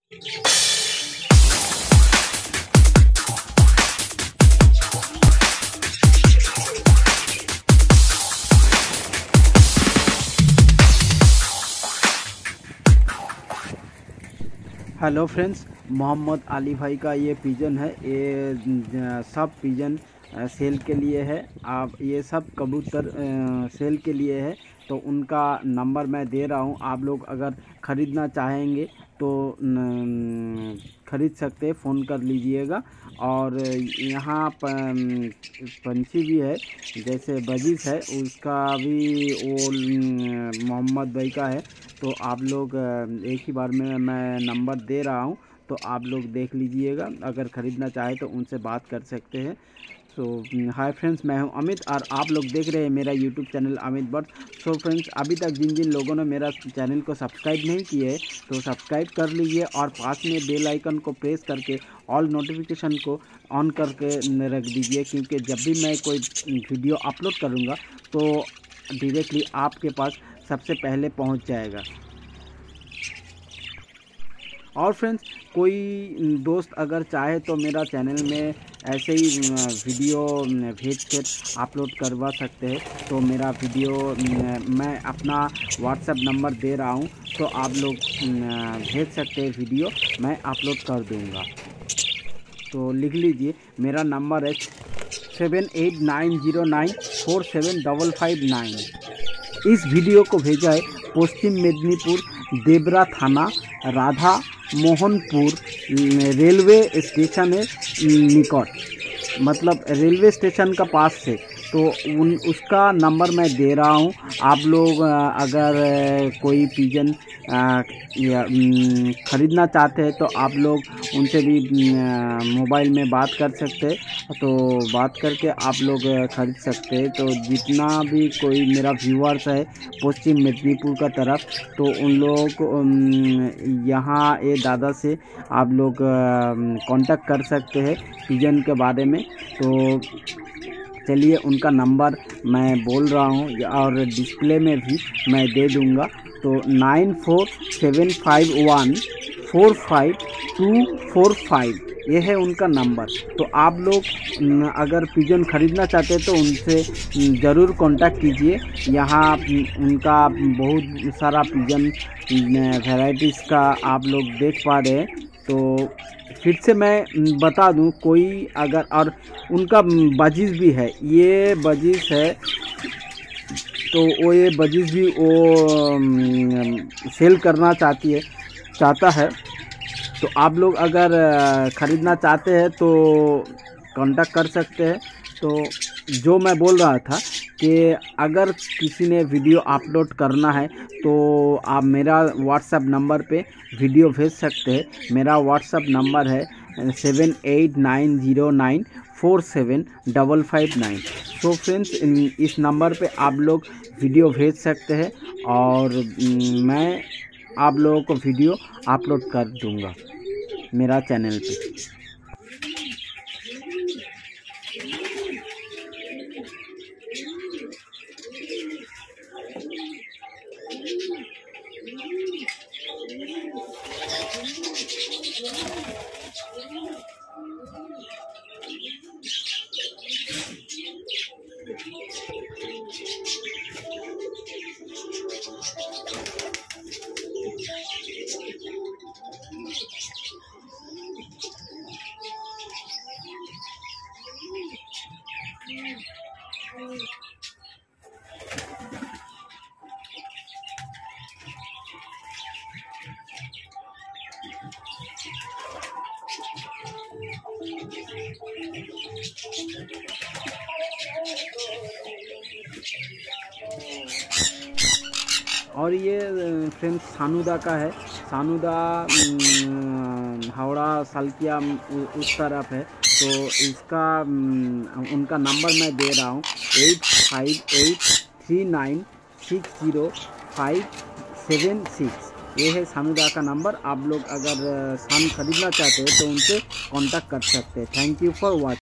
Hello friends, Mohammad Ali भाई का ये पिजन है। ये सब पिजन सेल के लिए है। आप ये सब कबूतर सेल के लिए है, तो उनका नंबर मैं दे रहा हूँ। आप लोग अगर ख़रीदना चाहेंगे तो ख़रीद सकते हैं, फ़ोन कर लीजिएगा। और यहाँ पंछी भी है, जैसे बजीज है, उसका भी वो मोहम्मद भाई का है। तो आप लोग एक ही बार में मैं नंबर दे रहा हूँ, तो आप लोग देख लीजिएगा। अगर ख़रीदना चाहे तो उनसे बात कर सकते हैं। सो हाय फ्रेंड्स, मैं हूं अमित और आप लोग देख रहे हैं मेरा YouTube channel Amit Butt. So friends, अभी तक जिन जिन लोगों ने मेरा चैनल को सब्सक्राइब नहीं किए है तो सब्सक्राइब कर लीजिए और पास में बेल आइकन को प्रेस करके ऑल नोटिफिकेशन को ऑन करके रख दीजिए, क्योंकि जब भी मैं कोई वीडियो अपलोड करूँगा तो डायरेक्टली आपके पास सबसे पहले पहुंच जाएगा। और फ्रेंड्स, कोई दोस्त अगर चाहे तो मेरा चैनल में ऐसे ही वीडियो भेज कर अपलोड करवा सकते हैं। तो मेरा वीडियो मैं अपना व्हाट्सएप नंबर दे रहा हूं, तो आप लोग भेज सकते हैं, वीडियो मैं अपलोड कर दूंगा। तो लिख लीजिए, मेरा नंबर है 7890947559। इस वीडियो को भेजा है पश्चिम मेदिनीपुर देबरा थाना, राधा मोहनपुर रेलवे स्टेशन है निकट, मतलब रेलवे स्टेशन का पास से। तो उसका नंबर मैं दे रहा हूँ। आप लोग अगर कोई पिजन ख़रीदना चाहते हैं तो आप लोग उनसे भी मोबाइल में बात कर सकते हैं, तो बात करके आप लोग ख़रीद सकते हैं। तो जितना भी कोई मेरा व्यूअर्स है पश्चिम मेदिनीपुर का तरफ, तो उन लोगों को यहाँ ये दादा से आप लोग कांटेक्ट कर सकते हैं पिजन के बारे में। तो चलिए, उनका नंबर मैं बोल रहा हूँ और डिस्प्ले में भी मैं दे दूँगा। तो 9471452245, ये है उनका नंबर। तो आप लोग अगर पिजन ख़रीदना चाहते हैं तो उनसे ज़रूर कांटेक्ट कीजिए। यहाँ उनका बहुत सारा पिजन वैराइटीज़ का आप लोग देख पा रहे हैं। तो फिर से मैं बता दूं, कोई अगर, और उनका बजीज भी है, ये बजीज है, तो वो ये बजीज भी वो सेल करना चाहता है। तो आप लोग अगर ख़रीदना चाहते हैं तो कांटेक्ट कर सकते हैं। तो जो मैं बोल रहा था कि अगर किसी ने वीडियो अपलोड करना है तो आप मेरा व्हाट्सएप नंबर पे वीडियो भेज सकते हैं। मेरा व्हाट्सएप नंबर है 7890947559। सो फ्रेंड्स, इस नंबर पे आप लोग वीडियो भेज सकते हैं और मैं आप लोगों को वीडियो अपलोड कर दूंगा मेरा चैनल पे। और ये फ्रेंड्स सानुदा का है। सानुदा हावड़ा सालकिया उस तरफ है। तो इसका उनका नंबर मैं दे रहा हूँ 8583960576। ये है सानुदा का नंबर। आप लोग अगर सान खरीदना चाहते हैं तो उनसे कांटेक्ट कर सकते हैं। Thank you for watching.